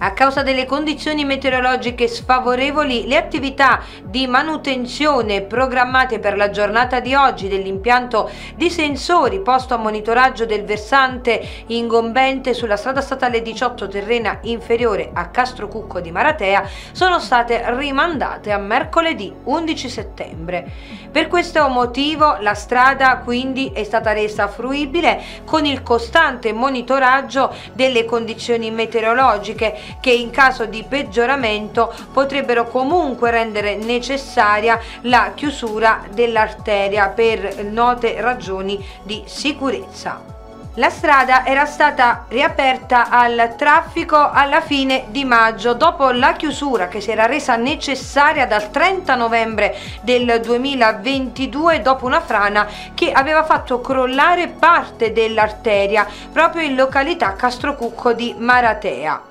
A causa delle condizioni meteorologiche sfavorevoli, le attività di manutenzione programmate per la giornata di oggi dell'impianto di sensori posto a monitoraggio del versante ingombente sulla strada statale 18 terrena inferiore a Castrocucco di Maratea sono state rimandate a mercoledì 11 settembre. Per questo motivo la strada quindi è stata resa fruibile con il costante monitoraggio delle condizioni meteorologiche che in caso di peggioramento potrebbero comunque rendere necessaria la chiusura dell'arteria per note ragioni di sicurezza. La strada era stata riaperta al traffico alla fine di maggio, dopo la chiusura che si era resa necessaria dal 30 novembre del 2022 dopo una frana che aveva fatto crollare parte dell'arteria proprio in località Castrocucco di Maratea.